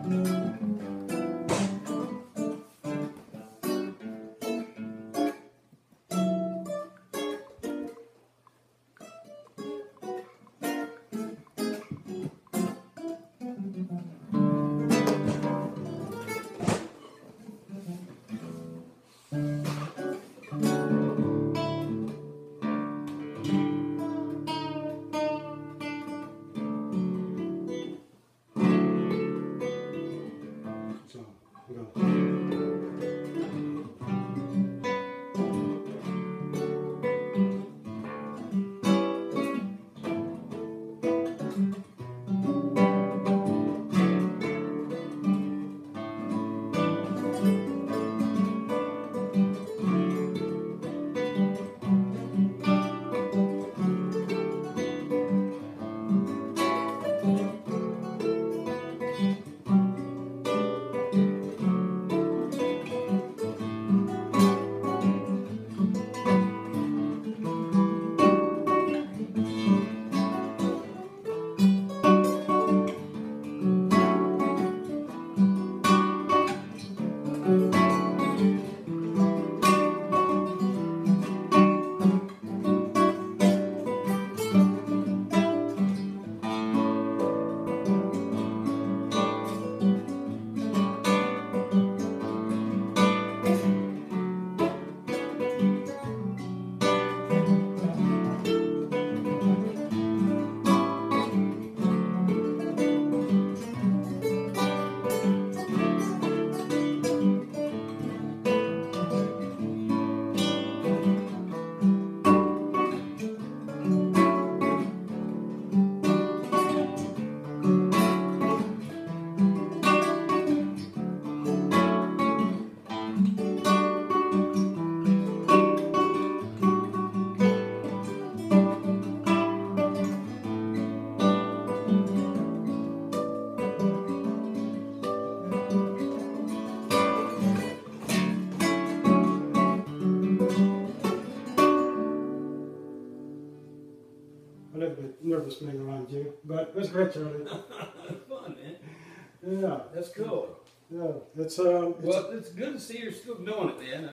A little bit nervous being around you, but it was great, Charlie. Fun, man. Yeah. That's cool. Yeah, it's well, it's good to see you're still doing it, man.